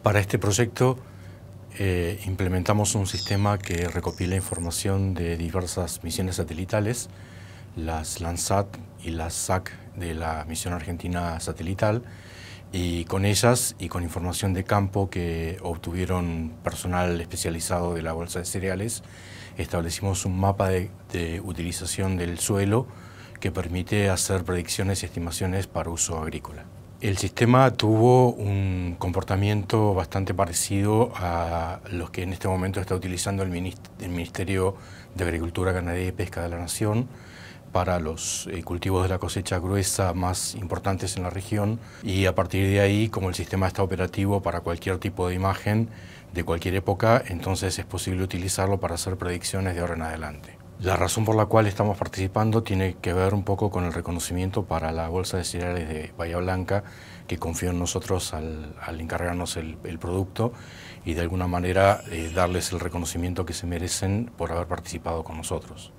Para este proyecto implementamos un sistema que recopila información de diversas misiones satelitales, las Landsat y las SAC de la misión argentina satelital, y con ellas y con información de campo que obtuvieron personal especializado de la Bolsa de Cereales, establecimos un mapa de utilización del suelo que permite hacer predicciones y estimaciones para uso agrícola. El sistema tuvo un comportamiento bastante parecido a los que en este momento está utilizando el Ministerio de Agricultura, Ganadería y Pesca de la Nación para los cultivos de la cosecha gruesa más importantes en la región, y a partir de ahí, como el sistema está operativo para cualquier tipo de imagen de cualquier época, entonces es posible utilizarlo para hacer predicciones de ahora en adelante. La razón por la cual estamos participando tiene que ver un poco con el reconocimiento para la Bolsa de Cereales de Bahía Blanca, que confió en nosotros al encargarnos el producto y de alguna manera darles el reconocimiento que se merecen por haber participado con nosotros.